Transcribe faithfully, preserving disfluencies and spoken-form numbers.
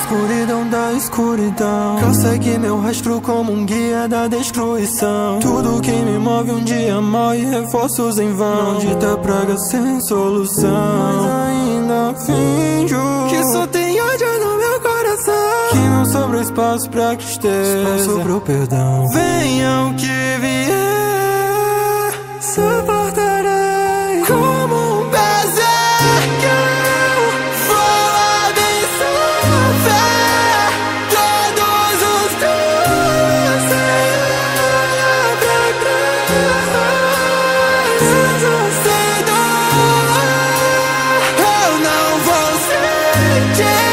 escuridão da escuridão, prossegue meu rastro como um guia da destruição. Tudo que me move um dia morre, reforços em vão. Maldita praga sem solução, mas ainda finjo que só tem ódio no meu coração, que não sobra espaço pra tristeza, espaço pro perdão. Venha o que vier, suportarei como um berserker. Vou absorver todos os traumas sem olhar pra trás. Mesmo sem dor, eu não vou sentir